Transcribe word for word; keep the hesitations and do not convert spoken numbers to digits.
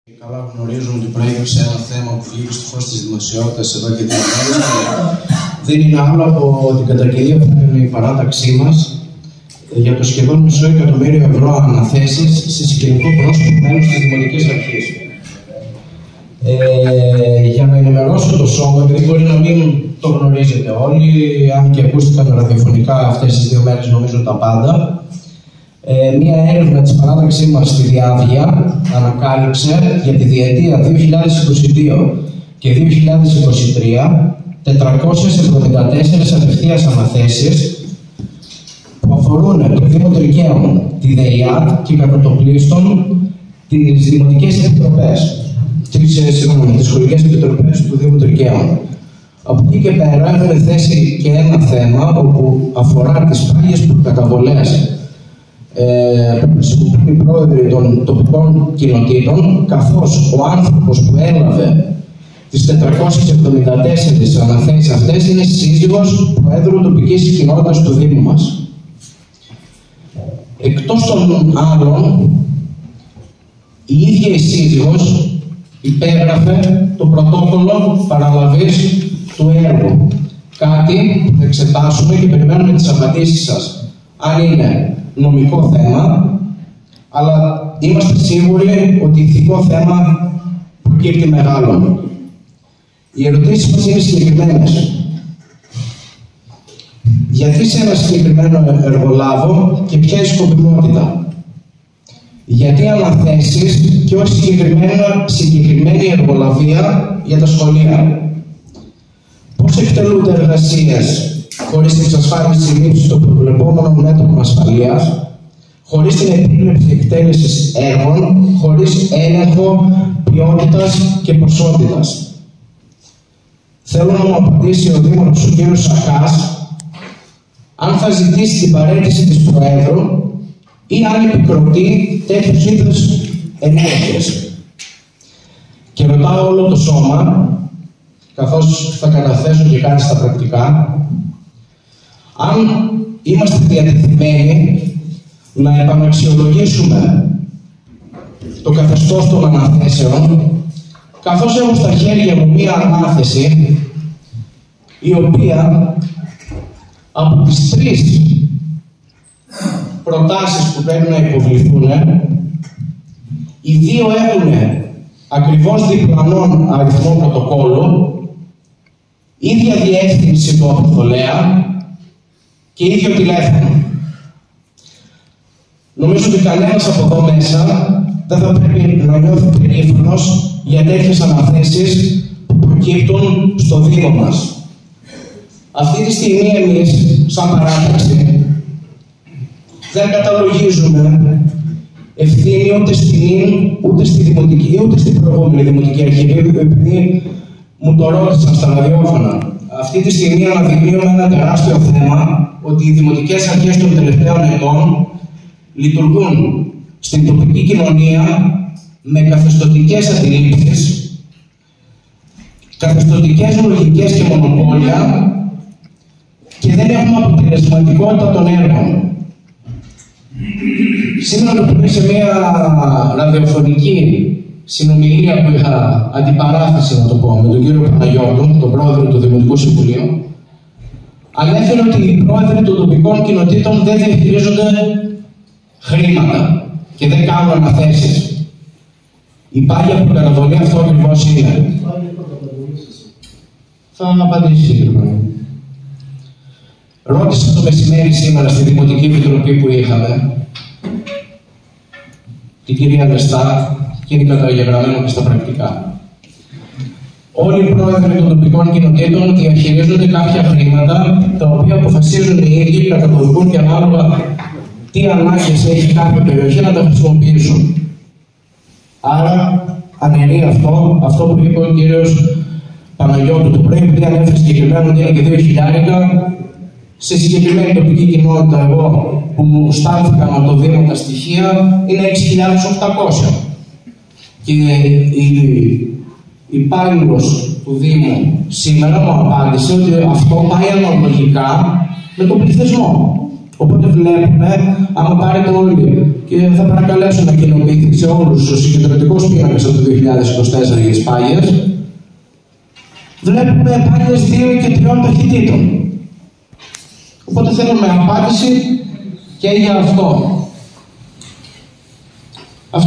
Καλά γνωρίζουμε ότι προέκυψε ένα θέμα που βγήκε στο φως της δημοσιότητας εδώ και δύο μέρες και δεν είναι άλλο από την καταγγελία που έκανε η παράταξή μας για το σχεδόν μισό εκατομμύριο ευρώ αναθέσεις σε συγγενικό πρόσωπο μέλους της Δημοτικής Αρχής. Ε, για να ενημερώσω το σώμα, επειδή μπορεί να μην το γνωρίζετε όλοι, αν και ακούστηκαν ραδιοφωνικά αυτές τις δύο μέρες, νομίζω τα πάντα. Ε, μία έρευνα της παράταξής μας στη Διάβγεια ανακάλυψε για τη διετία δύο χιλιάδες είκοσι δύο και δύο χιλιάδες είκοσι τρία τετρακόσιες εβδομήντα τέσσερις απευθείας αναθέσεις που αφορούν το Δήμο Τρικαίων, τη ΔΕΙΑΤ και κατά το πλήστον τις Δημοτικές Επιτροπές, τις, συγγνώμη, τις Σχολικές Επιτροπές του Δήμου Τρικαίων. Από εκεί και πέρα έχουμε θέσει και ένα θέμα όπου αφορά τις πάγιες προκαταβολές Ε, οι πρόεδροι των τοπικών κοινοτήτων, καθώς ο άνθρωπος που έλαβε τις τετρακόσιες εβδομήντα τέσσερις αναθέσεις αυτές είναι σύζυγος προέδρου τοπικής κοινότητας του Δήμου μας. Εκτός των άλλων, η ίδια η σύζυγος υπέγραφε το πρωτόκολλο παραλαβής του έργου. Κάτι που θα εξετάσουμε και περιμένουμε τις απαντήσεις σας. Αν είναι νομικό θέμα, αλλά είμαστε σίγουροι ότι ηθικό θέμα προκύπτει μεγάλο. Οι ερωτήσεις μας είναι συγκεκριμένες. Γιατί σε ένα συγκεκριμένο εργολάβο και ποια η σκοπιμότητα? Γιατί αναθέσεις και όχι συγκεκριμένη εργολαβία για τα σχολεία? Πώς εκτελούνται εργασίες χωρίς την εξασφάλιση λήψης των προβλεπόμενων μέτρων ασφαλείας, χωρίς την επίβλεψη εκτέλεσης έργων, χωρίς έλεγχο ποιότητας και ποσότητας? Θέλω να μου απαντήσει ο Δήμαρχος, ο κ. Σαχάς, αν θα ζητήσει την παραίτηση της Προέδρου ή αν επικροτεί τέτοιους είδους ενέργειες. Και ρωτάω όλο το σώμα, καθώς θα καταθέσω και κάτι στα πρακτικά, αν είμαστε διατεθειμένοι να επαναξιολογήσουμε το καθεστώς των αναθέσεων, καθώς έχω στα χέρια μου μία ανάθεση η οποία από τις τρεις προτάσεις που πρέπει να υποβληθούν, οι δύο έχουν ακριβώς διπλανών αριθμό πρωτοκόλλου, ίδια διεύθυνση του αποστολέα και ίδιο τηλέφωνο. Νομίζω ότι κανένας από εδώ μέσα δεν θα πρέπει να νιώθει περήφανος για τέτοιες αναθέσεις που προκύπτουν στο Δήμο μας. Αυτή τη στιγμή εμείς, σαν παράταξη, δεν καταλογίζουμε ευθύνη ούτε στην ούτε στη Δημοτική, ούτε στην προηγούμενη Δημοτική Αρχή, επειδή μου το ρώτησαν στα ραδιόφωνα. Αυτή τη στιγμή αναδεικνύουμε ένα τεράστιο θέμα, ότι οι δημοτικές αρχές των τελευταίων ετών λειτουργούν στην τοπική κοινωνία με καθεστωτικές αντιλήψεις, καθεστωτικές λογικές και μονοπόλια και δεν έχουμε αποτελεσματικότητα των έργων. Σήμερα το πρωί σε μια ραδιοφωνική συνομιλία που είχα αντιπαράθεση, να το πω, με τον κύριο Παναγιώτου, τον πρόεδρο του Δημοτικού Συμβουλίου, ανέφερε ότι οι πρόεδροι των τοπικών κοινοτήτων δεν διαχειρίζονται χρήματα και δεν κάνουν αναθέσεις. Η πάγια προκαταβολή αυτό ακριβώς είναι. Θα απαντήσει συγκεκριμένα. Ρώτησα το μεσημέρι σήμερα στη Δημοτική Επιτροπή που είχαμε την κυρία Βεστά, και είναι καταγεγραμμένο και στα πρακτικά. Όλοι οι πρόεδροι των τοπικών κοινοτήτων διαχειρίζονται κάποια χρήματα τα οποία αποφασίζουν οι ίδιοι, καταπολούν και ανάλογα τι ανάγκες έχει κάθε περιοχή να τα χρησιμοποιήσουν. Άρα, αναιρεί αυτό, αυτό που είπε ο κύριος Παναγιώτου το πρωί, επειδή ανέφερε συγκεκριμένα ότι είναι και δύο χιλιάρικα, σε συγκεκριμένη τοπική κοινότητα, εγώ που μου στάλθηκαν από το Δήμο τα στοιχεία, είναι έξι χιλιάδες οκτακόσια. Και η υπάλληλος του Δήμου σήμερα μου απάντησε ότι αυτό πάει αναλογικά με τον πληθυσμό. Οπότε βλέπουμε, άμα πάρετε όλοι, και θα παρακαλέσω να κοινοποιηθεί σε όλους ο συγκεντρωτικός πίνακας από το δύο χιλιάδες είκοσι τέσσερα για τις πάγιες, βλέπουμε πάγιες δύο και τριών ταχυτήτων. Οπότε θέλουμε απάντηση και για αυτό.